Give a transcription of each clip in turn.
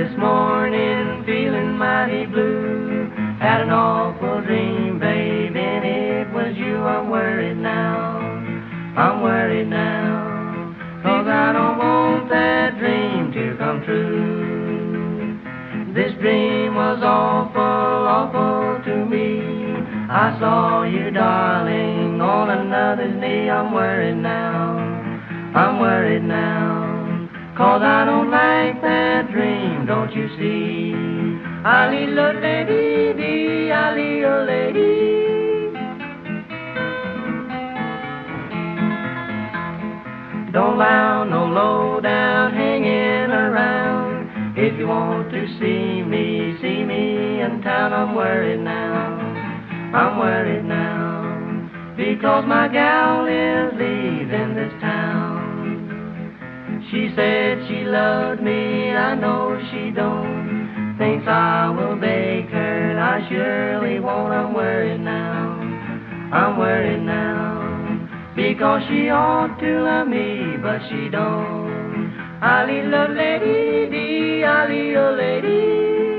this morning feeling mighty blue. Had an awful dream, babe, and it was you. I'm worried now, I'm worried now, 'cause I don't want that dream to come true. This dream was awful, awful to me. I saw you, darling, on another's knee. I'm worried now, I'm worried now, 'cause I don't like that dream, don't you see? Ali lo lady dee, ali lo lady. Don't allow no low down hanging around. If you want to see me in town. I'm worried now, I'm worried now, because my gal is leaving this town. She said she loved me, I know she don't. Thinks I will beg her, I surely won't. I'm worried now, I'm worried now, because she ought to love me, but she don't. Ali lo lady dee, ali lo lady.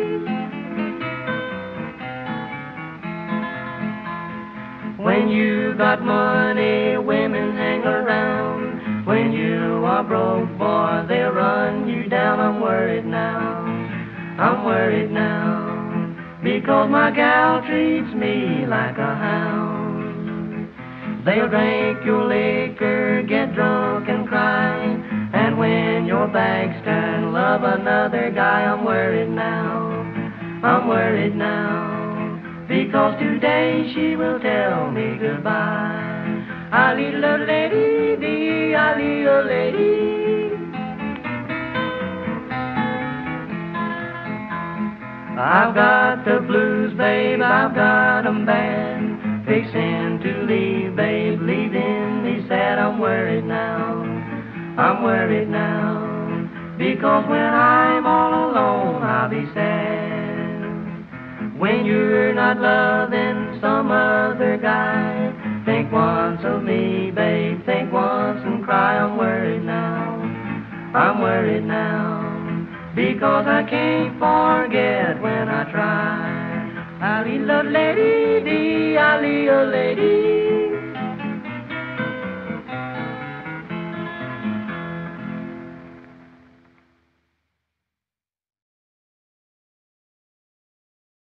When you got money, women hang around. When you are broke, boy, they'll run you down. I'm worried now, I'm worried now, because my gal treats me like a hound. They'll drink your liquor, get drunk and cry, and when your back's turned, love another guy. I'm worried now, I'm worried now, because today she will tell me goodbye. Ali lo lady dee, ali lo lady. I've got the blues, babe, I've got 'em bad. Fixin' to leave, babe, leaving me sad. I'm worried now, I'm worried now, because when I'm all alone I'll be sad. When you're not loving some other guy, think once of me, babe, think once and cry. I'm worried now, I'm worried now, because I can't forget when I try. Ali lo lady dee, ali lo lady.